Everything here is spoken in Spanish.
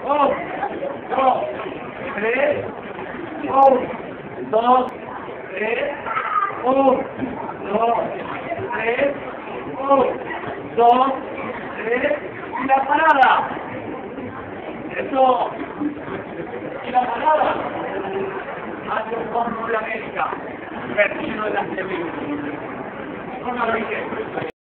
1, 2, 3, 1, 2, 3, 1, 2, 3, 1, 2, 3, y la parada. Eso. Y la parada. Hacia un fondo de América, perdido en las semillas. No me lo dije.